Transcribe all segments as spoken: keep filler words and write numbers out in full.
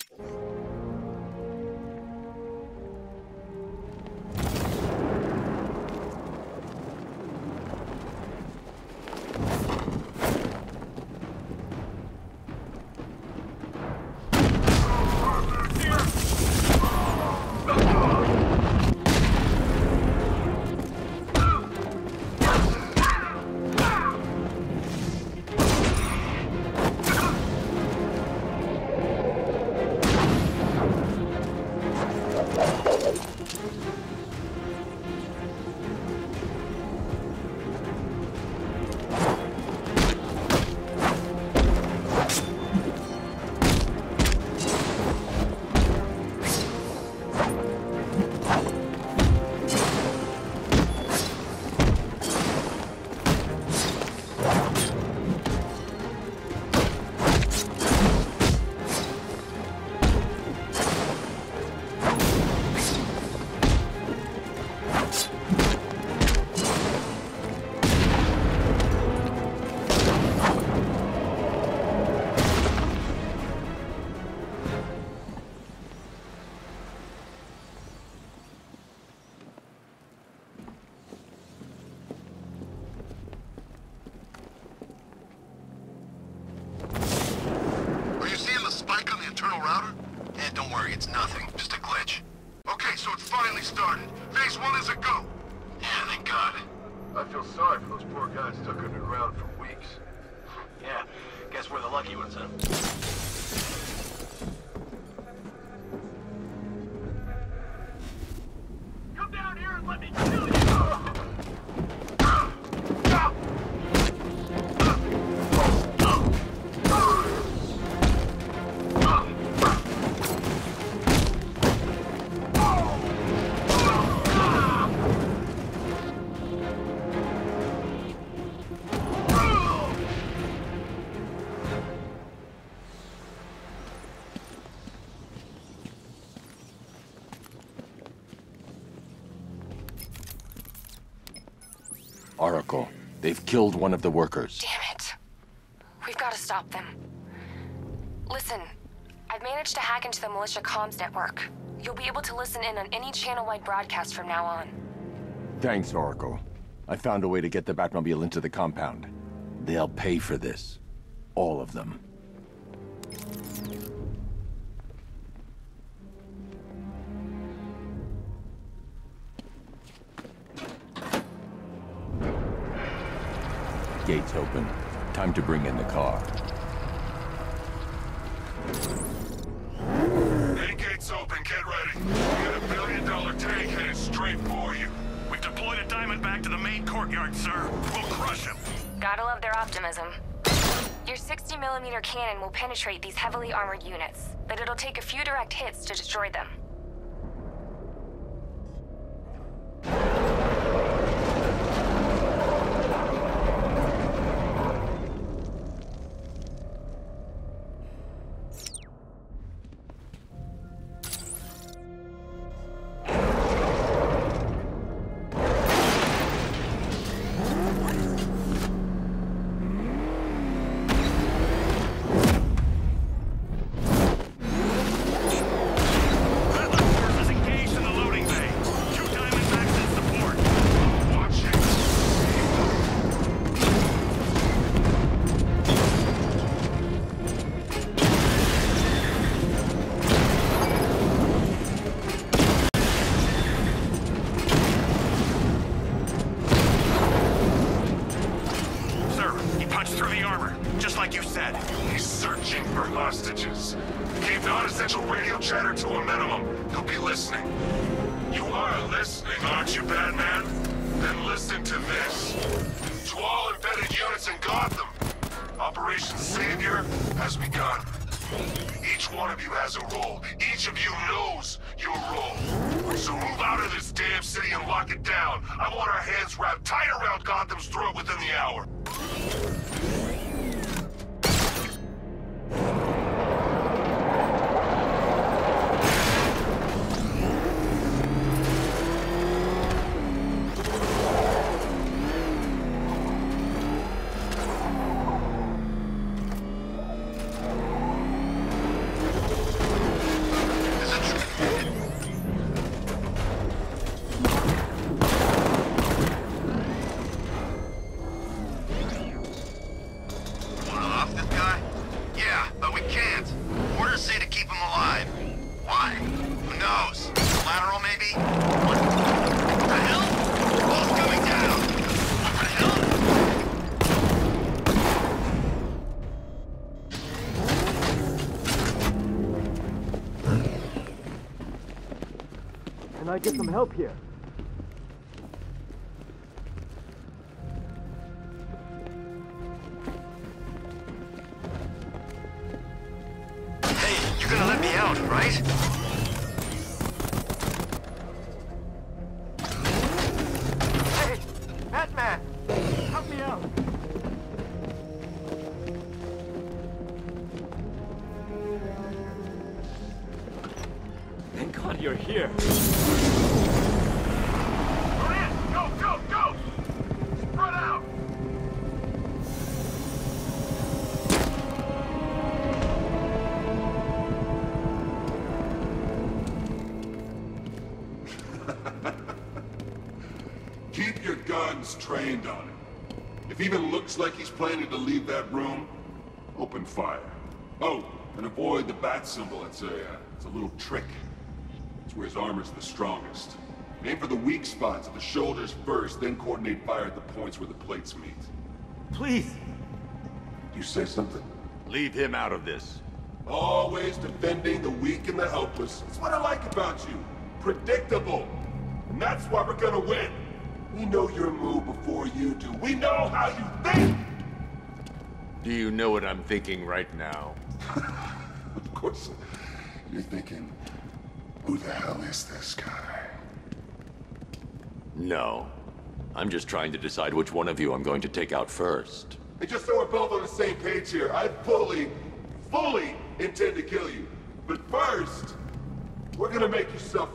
It's nothing, just a glitch. Okay, so it finally started. Phase one is a go. Yeah, thank God. I feel sorry for those poor guys stuck underground for weeks. Yeah, guess we're the lucky ones, huh? Come down here and let me kill you! Oracle, they've killed one of the workers. Damn it. We've got to stop them. Listen, I've managed to hack into the militia comms network. You'll be able to listen in on any channel-wide broadcast from now on. Thanks, Oracle. I found a way to get the Batmobile into the compound. They'll pay for this. All of them. Gates open. Time to bring in the car. Hey, gates open, get ready. We got a billion dollar tank headed straight for you. We've deployed a diamond back to the main courtyard, sir. We'll crush him. Gotta love their optimism. Your sixty millimeter cannon will penetrate these heavily armored units, but it'll take a few direct hits to destroy them. Can I get some help here? Hey, you're gonna let me out, right? Hey! Batman! Help me out! Thank God you're here. Go, go, go! Spread out! Keep your guns trained on him. If he even looks like he's planning to leave that room, open fire. Oh, and avoid the bat symbol. It's a, uh, it's a little trick. It's where his armor's the strongest. Aim for the weak spots at the shoulders first, then coordinate fire at the points where the plates meet. Please! You say something? Leave him out of this. Always defending the weak and the helpless. It's what I like about you. Predictable. And that's why we're gonna win. We know your move before you do. We know how you think! Do you know what I'm thinking right now? Of course, you're thinking, who the hell is this guy? No. I'm just trying to decide which one of you I'm going to take out first. And just so we're both on the same page here, I fully, fully intend to kill you. But first, we're gonna make you suffer.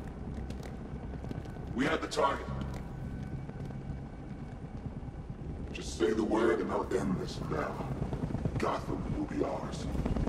We have the target. Just say the word and I'll end this now. Gotham will be ours.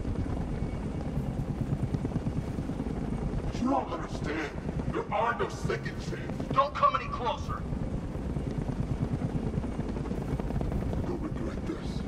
You don't understand. There are no second chances. Don't come any closer. You'll regret this.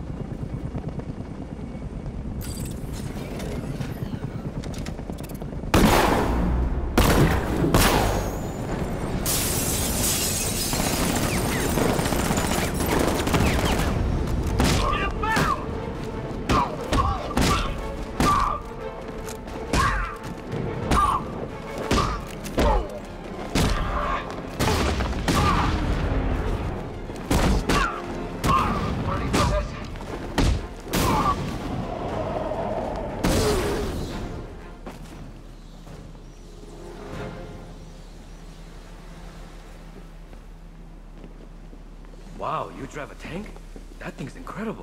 Wow, you drive a tank? That thing's incredible.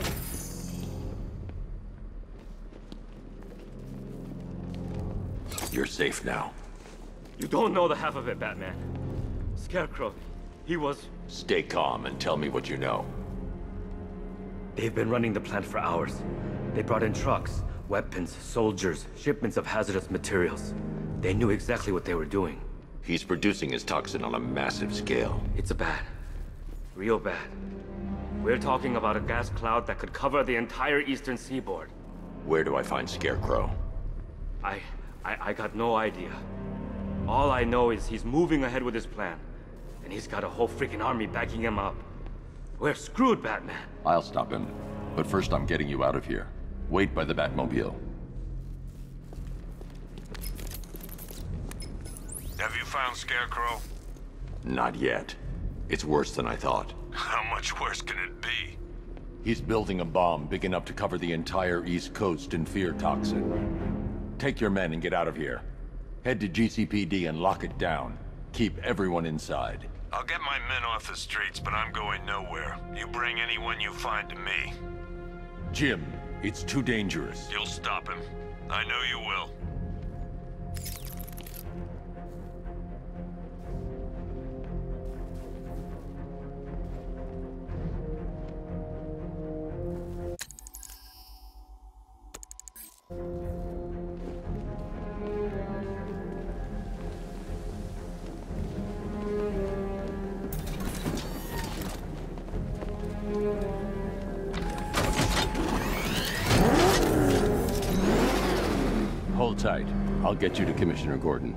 You're safe now. You don't know the half of it, Batman. Scarecrow, he was... Stay calm and tell me what you know. They've been running the plant for hours. They brought in trucks, weapons, soldiers, shipments of hazardous materials. They knew exactly what they were doing. He's producing his toxin on a massive scale. It's a bad. Real bad. We're talking about a gas cloud that could cover the entire eastern seaboard. Where do I find Scarecrow? I... I, I got no idea. All I know is he's moving ahead with his plan. And he's got a whole freaking army backing him up. We're screwed, Batman. I'll stop him. But first I'm getting you out of here. Wait by the Batmobile. Have you found Scarecrow? Not yet. It's worse than I thought. How much worse can it be? He's building a bomb big enough to cover the entire East Coast in fear toxin. Take your men and get out of here. Head to G C P D and lock it down. Keep everyone inside. I'll get my men off the streets, but I'm going nowhere. You bring anyone you find to me. Jim, it's too dangerous. You'll stop him. I know you will. Hold tight. I'll get you to Commissioner Gordon.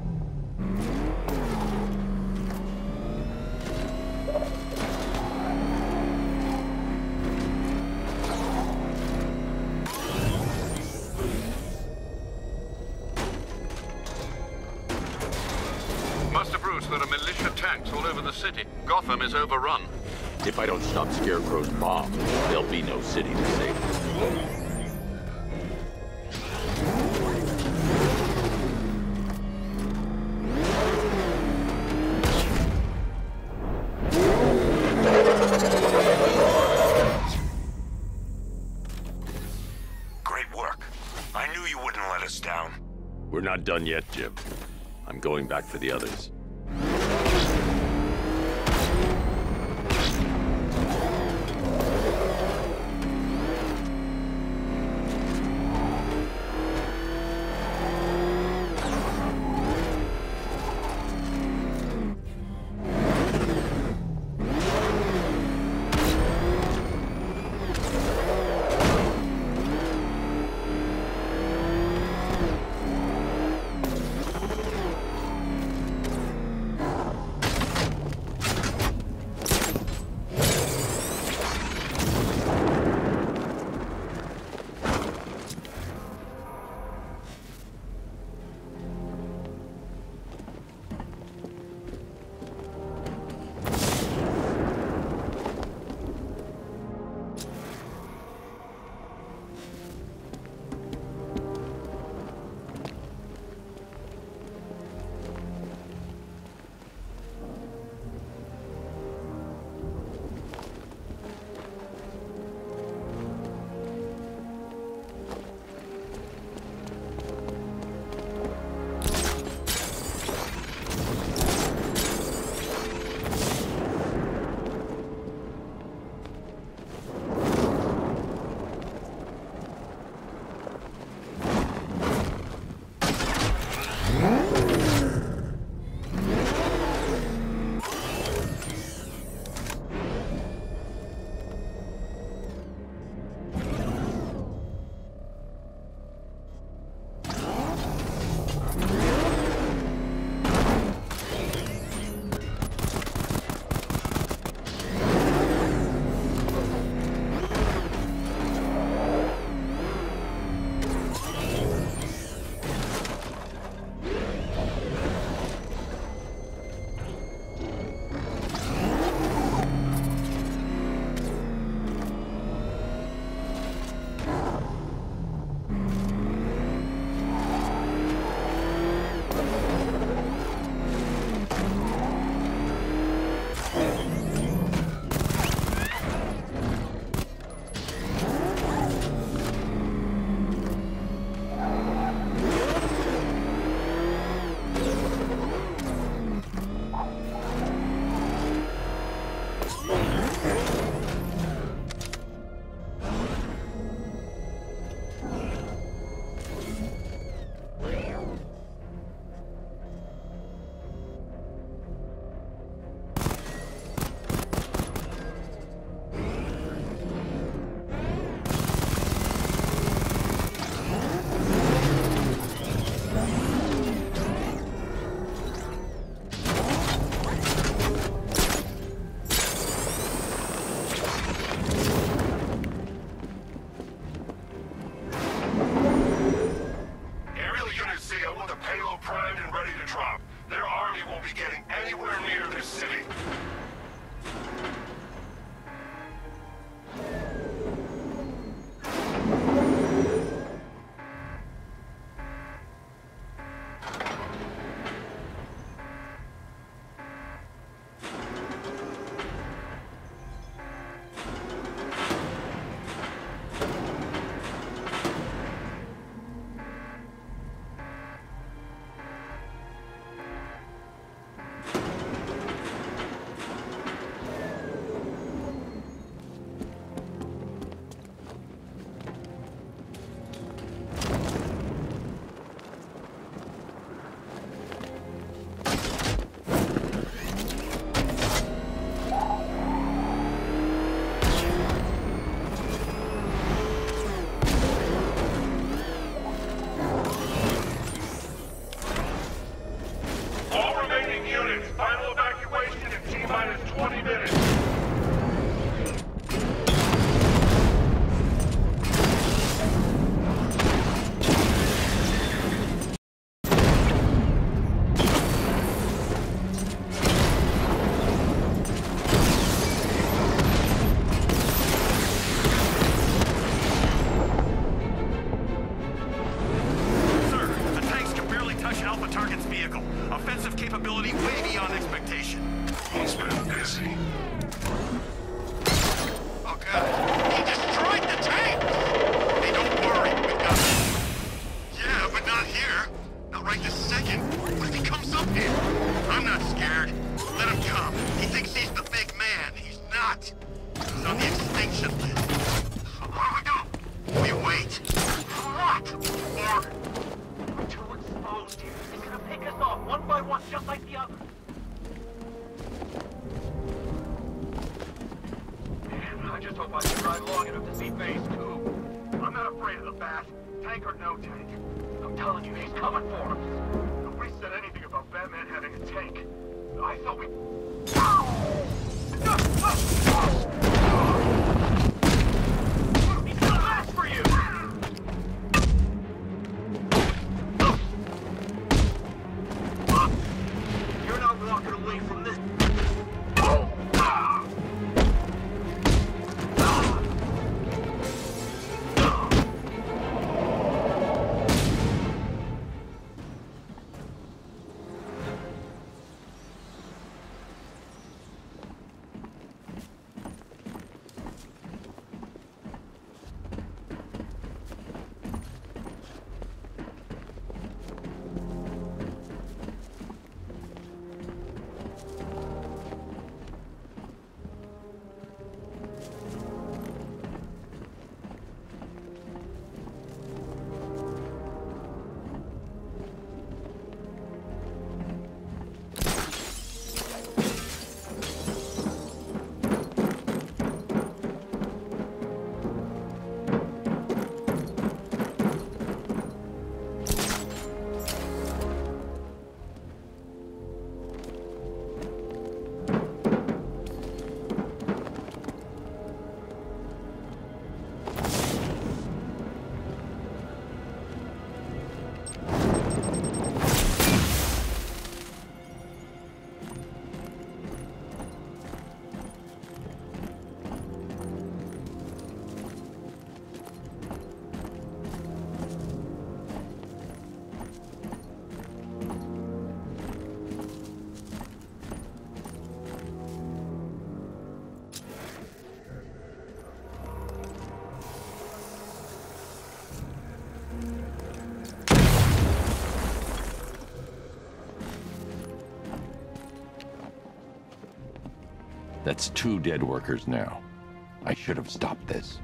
tanks all over the city. Gotham is overrun. If I don't stop Scarecrow's bomb, there'll be no city to save. Great work. I knew you wouldn't let us down. We're not done yet, Jim. I'm going back for the others. vehicle. Offensive capability way beyond expectation. He's been busy. Oh god, he destroyed the tank! Hey, don't worry, we got him. Yeah, but not here. Not right this second. What if he comes up here? I'm not scared. Let him come. He thinks he's the big man. He's not. He's on the extinction list. So what do we do? We wait. For what? Or... We're too exposed here. He's gonna pick us off one by one, just like the others. Man, I just hope I survive long enough to see phase two. I'm not afraid of the bat. Tank or no tank. I'm telling you, he's coming for us. Nobody said anything about Batman having a tank. I thought we... He's gonna last for you! You're not walking away from this. That's two dead workers now. I should have stopped this.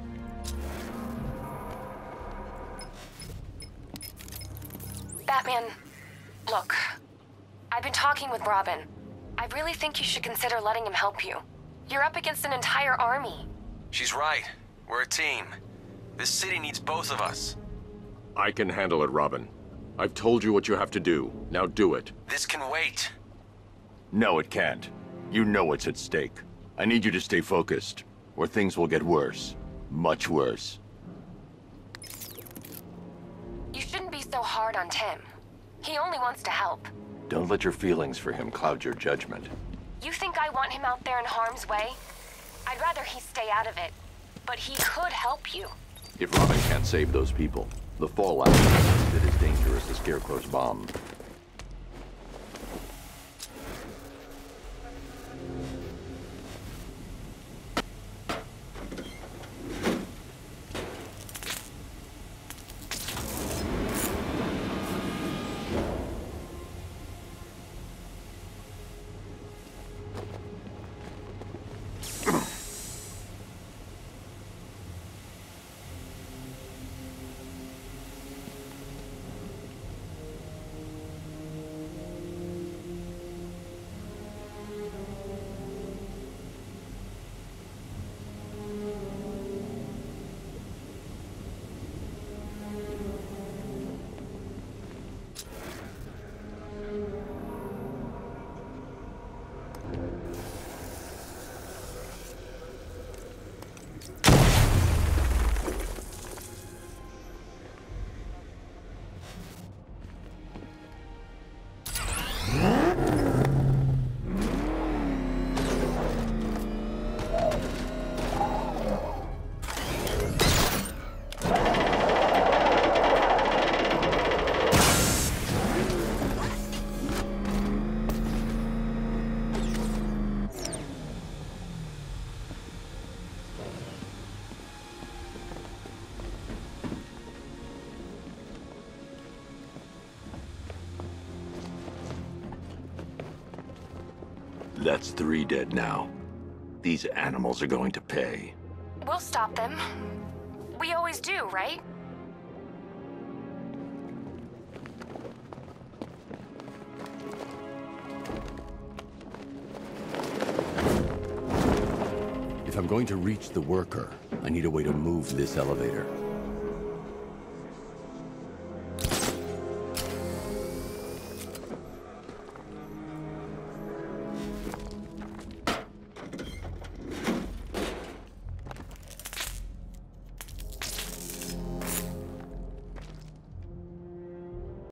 Batman, look. I've been talking with Robin. I really think you should consider letting him help you. You're up against an entire army. She's right. We're a team. This city needs both of us. I can handle it, Robin. I've told you what you have to do. Now do it. This can wait. No, it can't. You know what's at stake. I need you to stay focused, or things will get worse. Much worse. You shouldn't be so hard on Tim. He only wants to help. Don't let your feelings for him cloud your judgment. You think I want him out there in harm's way? I'd rather he stay out of it. But he could help you. If Robin can't save those people, the fallout is as dangerous as Scarecrow's bomb. That's three dead now. These animals are going to pay. We'll stop them. We always do, right? If I'm going to reach the worker, I need a way to move this elevator.